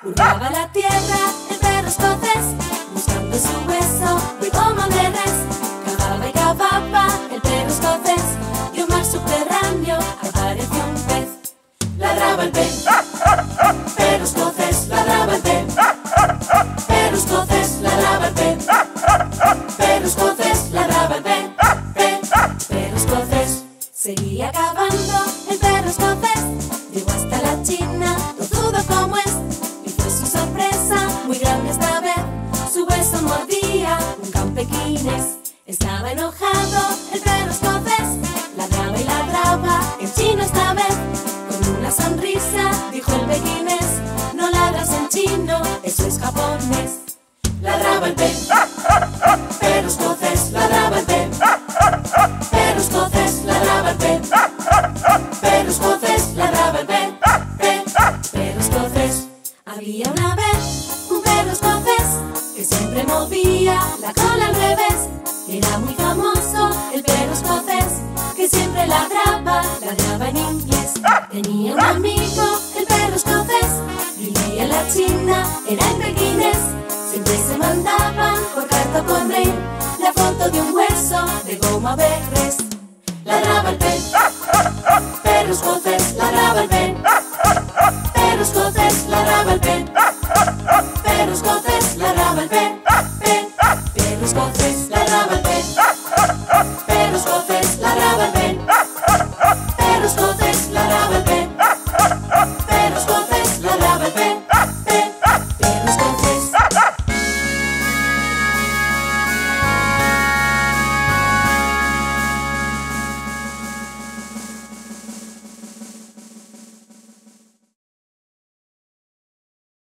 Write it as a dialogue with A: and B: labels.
A: Hurgaba la tierra el perro escocés, buscando su hueso muy como de res. Cavaba y cavaba el perro escocés, y un mar subterráneo apareció un pez. Ladraba el pez, perro escocés, ladraba el pez. Perro escocés, ladraba el pez. Perro escocés, ladraba el pez. Perro escocés seguía cavando el perro escocés, llegó hasta la China, tozudo como es. Y fue su sorpresa muy grande esta vez, su hueso mordía un can pequinés. Estaba enojado el perro escocés, ladraba y ladraba en chino esta vez. Con una sonrisa dijo el pequinés: no ladras en chino, eso es japonés. Ladraba el pez, perro escocés, ladraba el pez. Perro escocés, ladraba el pez. Perro escocés, ladraba el pez. Perro escocés. Había una vez un perro escocés que siempre movía la cola al revés. Era muy famoso el perro escocés que siempre ladraba en inglés. Tenía un amigo, el perro escocés, vivía en la China, era en pequinés. Siempre se mandaban por carta o por mail la foto de un hueso de goma berres. Ladraba el pez, perro escocés, ladraba el pez. Perro escocés, ladraba el pez.